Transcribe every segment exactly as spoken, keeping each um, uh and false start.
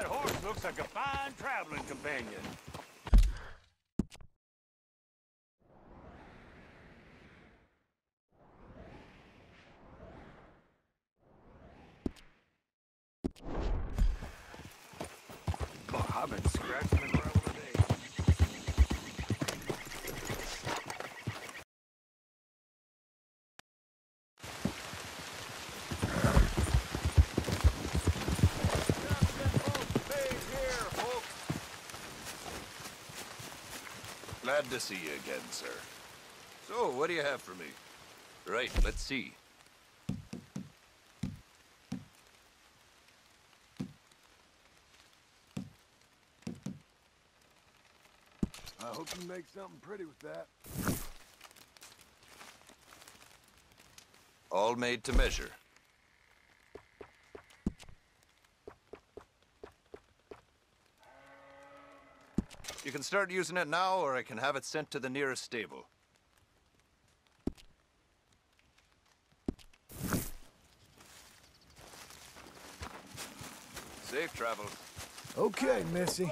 That horse looks like a fine traveling companion. Oh, I've been scratching the gravel today. Glad to see you again, sir. So, what do you have for me? Right, let's see. I hope you make something pretty with that. All made to measure. You can start using it now, or I can have it sent to the nearest stable. Safe travels. Okay, Missy.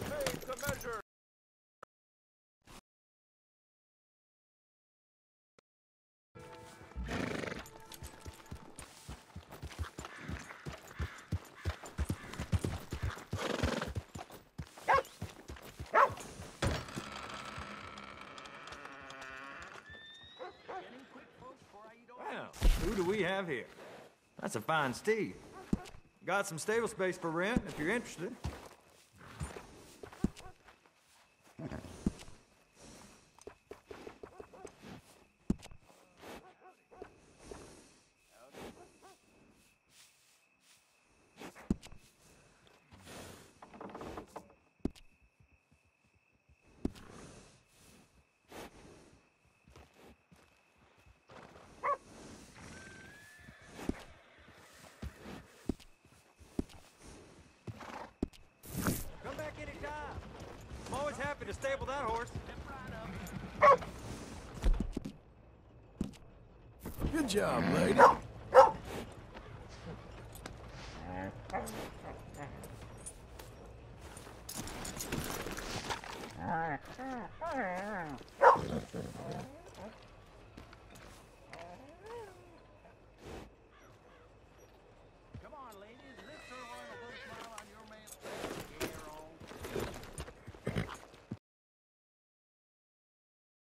Well, who do we have here? That's a fine steed. Got some stable space for rent if you're interested. Come back anytime. I'm always happy to stable that horse. Good job, lady.